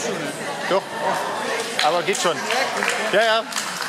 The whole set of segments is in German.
Doch. Aber geht schon. Ja, ja.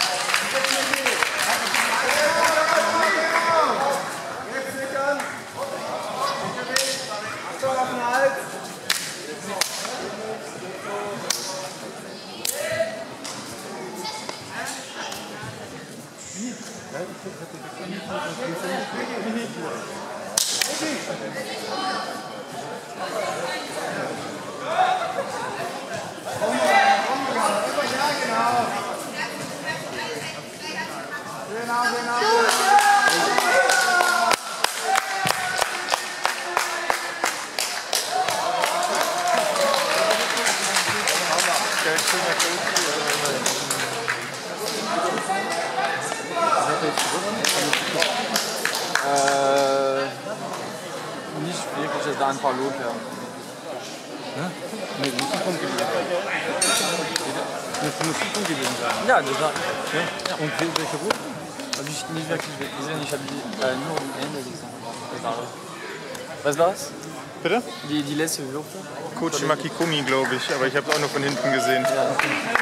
Nicht wirklich, dass da ein paar Lot werden. Ne? Nee, muss ein Punkt gewesen sein. Das muss ein Punkt gewesen sein. Ja, das war. Ja. Und welche Route? Habe ich nicht wirklich gesehen, ich habe die nur am Ende gesehen. Was war's? Bitte? Die letzte Luft? Coach Makikumi, glaube ich, aber ich habe es auch nur von hinten gesehen. Ja.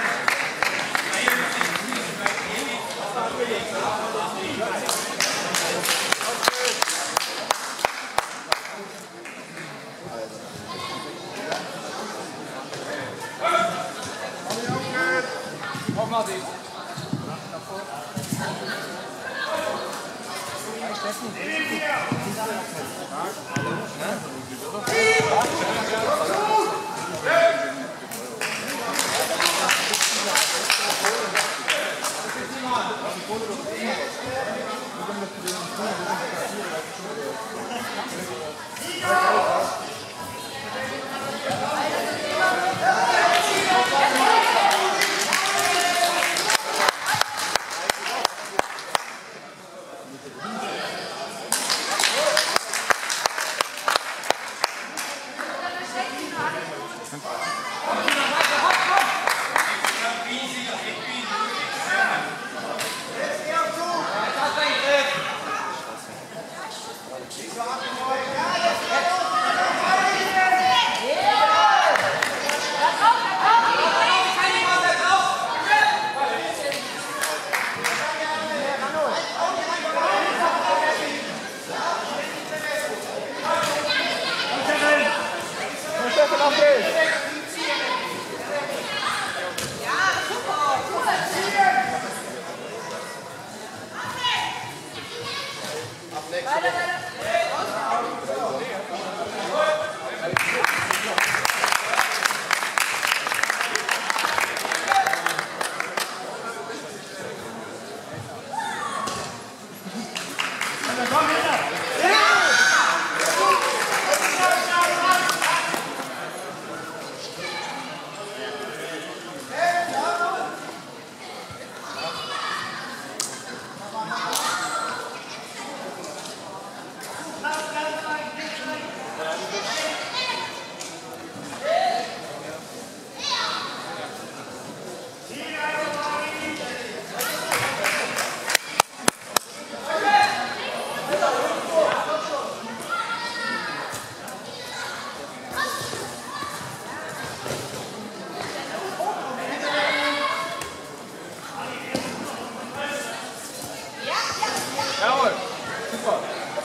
Jawohl, super.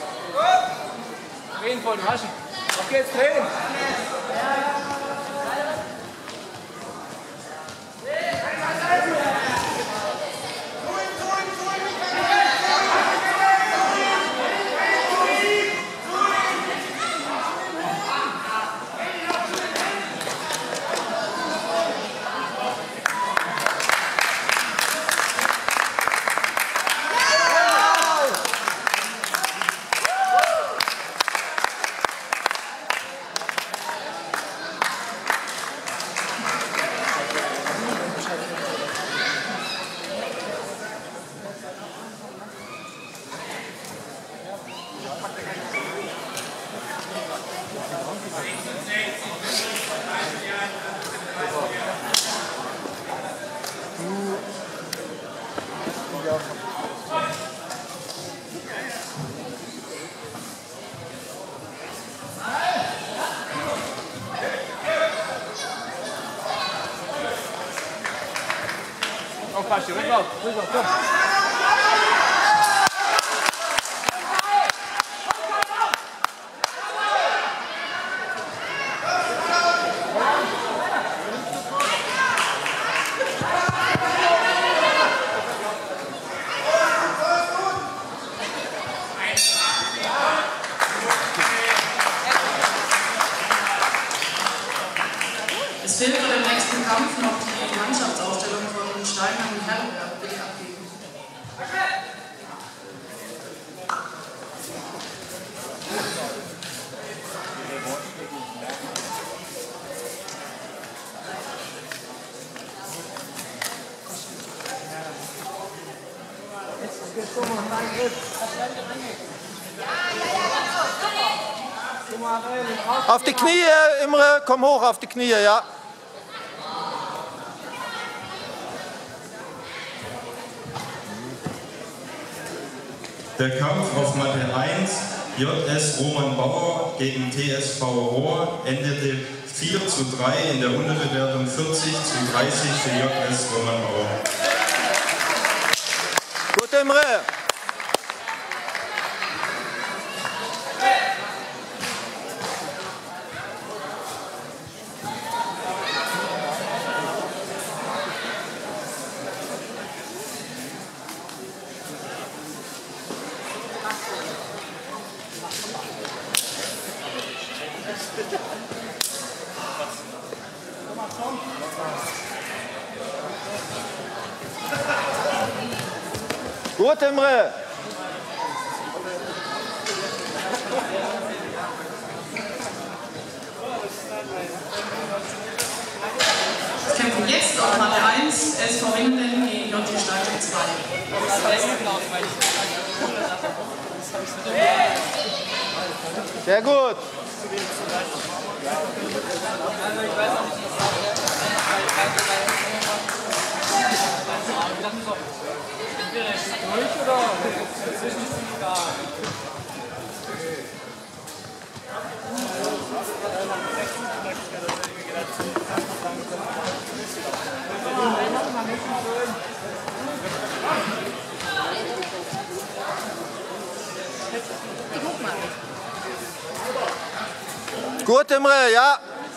Drehen voll, Raschen. Auf geht's, drehen. Faschi, rücklauf, komm. Es fehlt für den nächsten Kampf noch die Mannschaftsausstellung von Steinheim und Herrenberg. Bitte abgeben. Auf die Knie, Imre, komm hoch auf die Knie, ja. Der Kampf auf Matte 1, JS Roman Bauer gegen TSV Rohr, endete 4:3 in der Unterbewertung 40:30 für JS Roman Bauer. Gut, Imre. Gut, Imre. Es kämpfen jetzt auf Matte 1, SV Winden gegen JT Steinheim 2. Sehr gut. Gut, Imre, ja.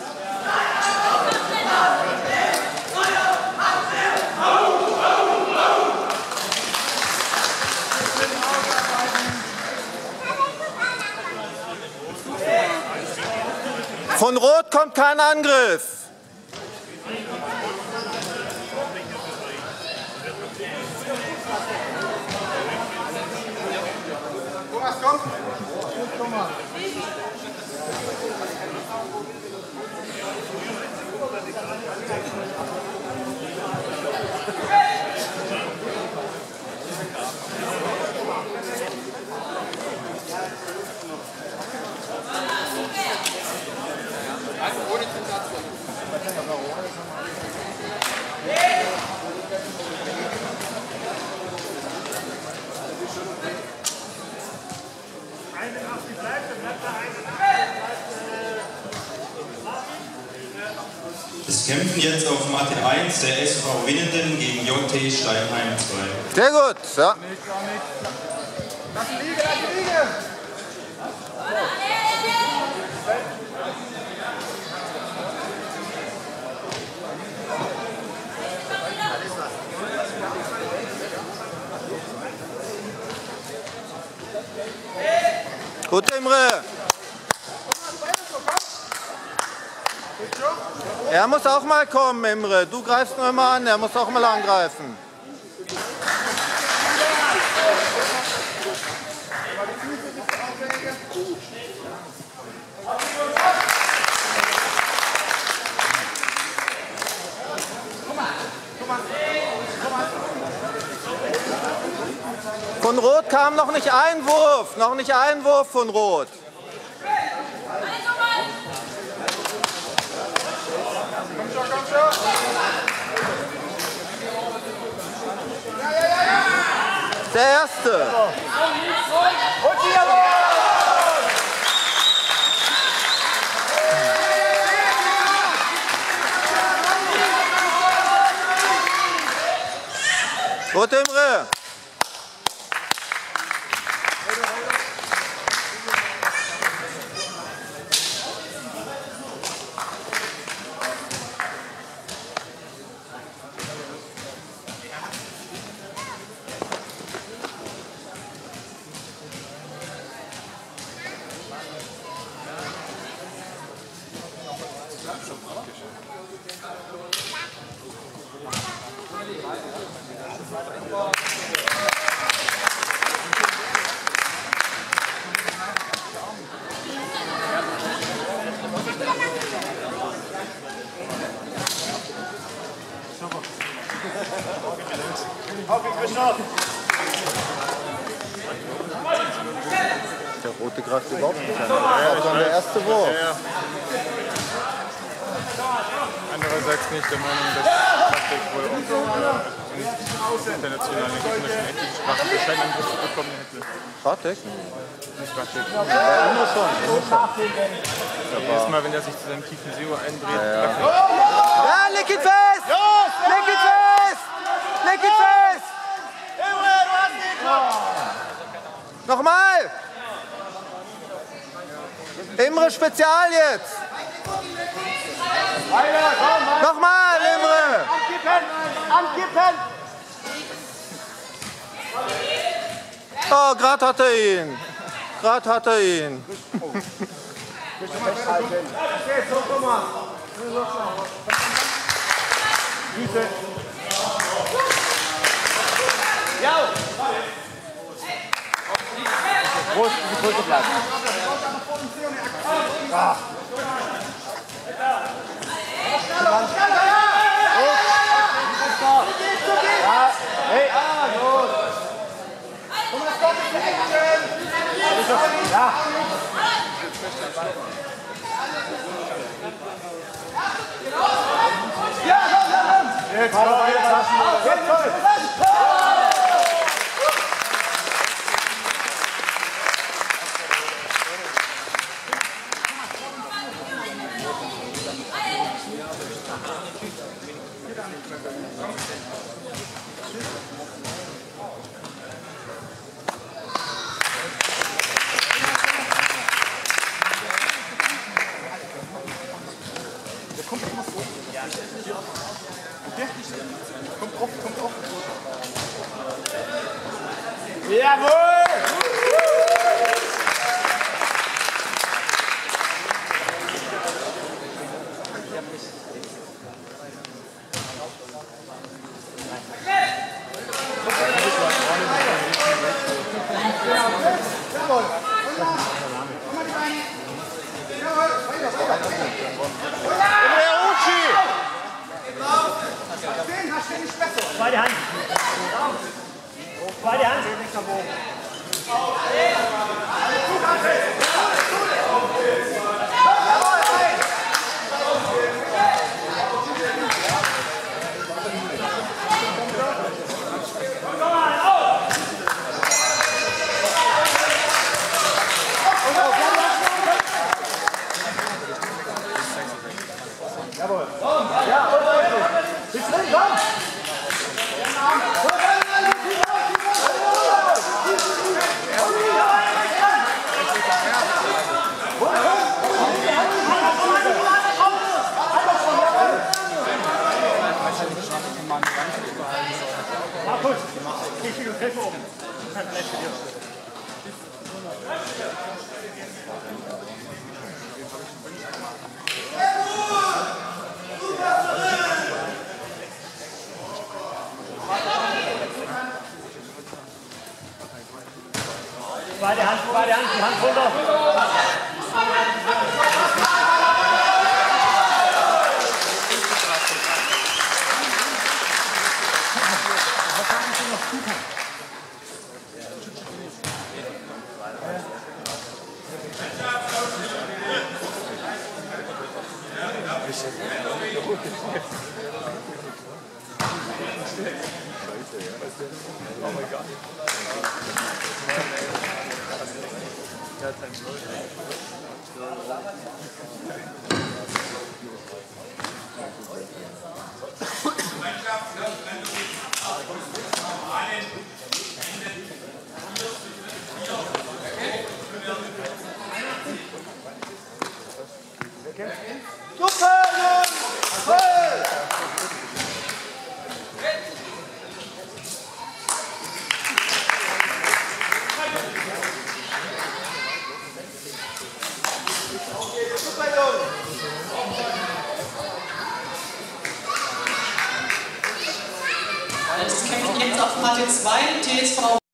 Von Rot kommt kein Angriff. Thomas, komm. Es kämpfen jetzt auf Matte 1 der SV Winnenden gegen JT Steinheim 2. Sehr gut, ja. Lass ihn liegen, lass ihn liegen. Gut, Imre. Er muss auch mal kommen, Imre. Du greifst nur immer an, er muss auch mal angreifen. Von Rot kam noch nicht Einwurf, von Rot. Komm schon. Der Erste. Und die jawohl! Gut, Imre. Der Rote greift überhaupt nicht an. Das war schon der erste Wurf. Andererseits bin ich der Meinung, dass Taktik wohl auch internationalen gegnerischen etlichen Sprachen für Scheinangriff bekommen hätte. Kratek? Nicht Taktik. Ja, immer schon. Jedes Mal, wenn er sich zu seinem tiefen Zero eindreht, Ja, leg ihn fest! Leg ihn fest! Leg ihn fest! Nochmal! Imre Spezial jetzt! Nochmal, Imre! Ankippen! Oh, gerade hat er ihn. Gerade hat er ihn. Zweite Hand. Zweite Hand. Zweite Hand, die Hand runter. oh my god. Es kämpfen jetzt auf Matte 2, TSV